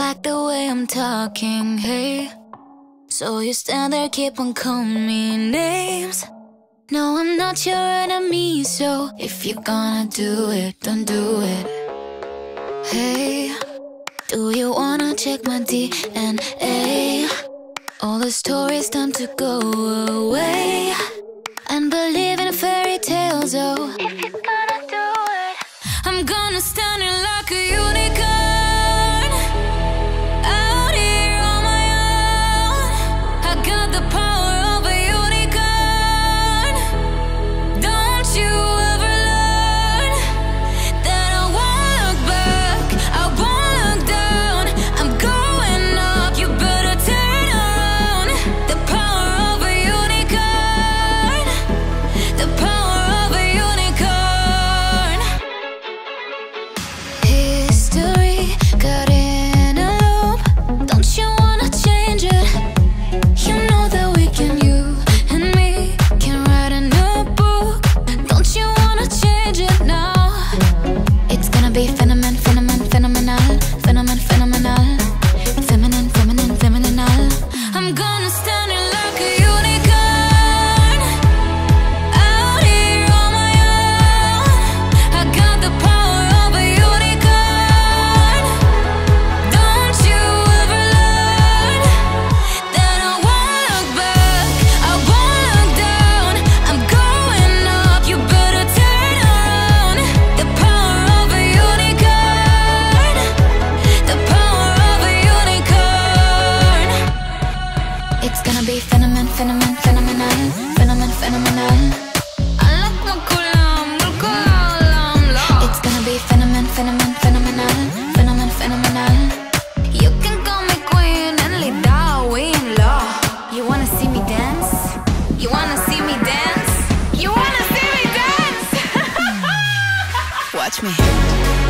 like the way I'm talking, hey? So you stand there, keep on calling me names. No, I'm not your enemy, so if you're gonna do it, don't do it. Hey, do you wanna check my DNA? All the stories time to go away and believe in fairy tales, oh. If you're gonna do it, I'm gonna stand in like a unicorn, out here on my own. I got the power of a unicorn. Don't you ever learn that I won't look back, I won't look down. I'm going up, you better turn around. The power of a unicorn, the power of a unicorn. History got in a loop, don't you wanna change it? You know that we can, you and me can write a new book. Don't you wanna change it now? It's gonna be phenomenal, phenomenal, phenomenal. I'm gonna stand in like a unicorn, out here on my own. I got the power of a unicorn. Don't you ever learn that I won't look back, I won't look down. I'm going up, you better turn around. The power of a unicorn, the power of a unicorn. It's gonna be phenomenal. I like my kulam. It's gonna be phenomenal. You can call me queen and lead out, we in law. You wanna see me dance? You wanna see me dance? You wanna see me dance? Watch me.